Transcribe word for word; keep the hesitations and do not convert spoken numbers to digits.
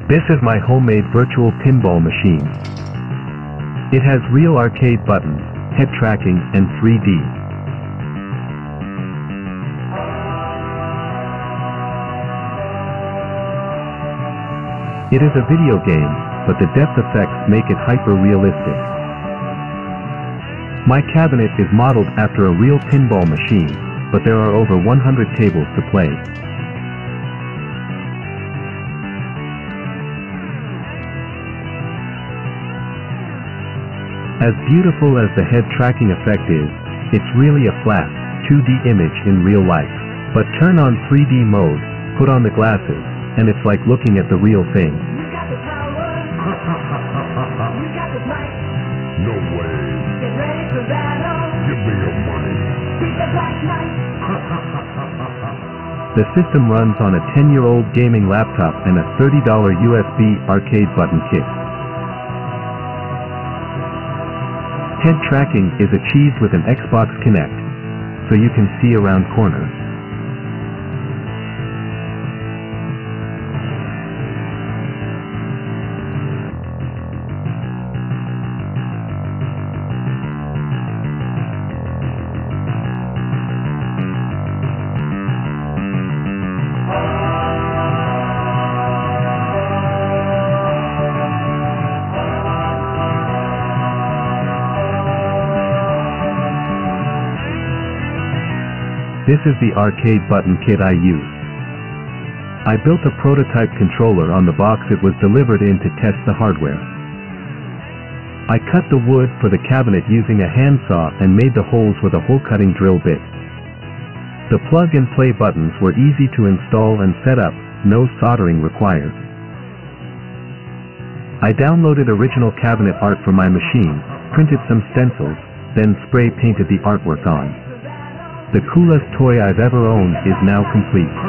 This is my homemade virtual pinball machine. It has real arcade buttons, head tracking, and three D. It is a video game, but the depth effects make it hyper-realistic. My cabinet is modeled after a real pinball machine, but there are over one hundred tables to play. As beautiful as the head tracking effect is, it's really a flat, two D image in real life. But turn on three D mode, put on the glasses, and it's like looking at the real thing. You got the power. You got the might. No way. Get ready for battle. Give me your money. Beat the Black Knight. The system runs on a ten-year-old gaming laptop and a thirty dollar U S B arcade button kit. Head tracking is achieved with an Xbox Kinect, so you can see around corners. This is the arcade button kit I use. I built a prototype controller on the box it was delivered in to test the hardware. I cut the wood for the cabinet using a handsaw and made the holes with a hole-cutting drill bit. The plug-and-play buttons were easy to install and set up, no soldering required. I downloaded original cabinet art from my machine, printed some stencils, then spray painted the artwork on. The coolest toy I've ever owned is now complete.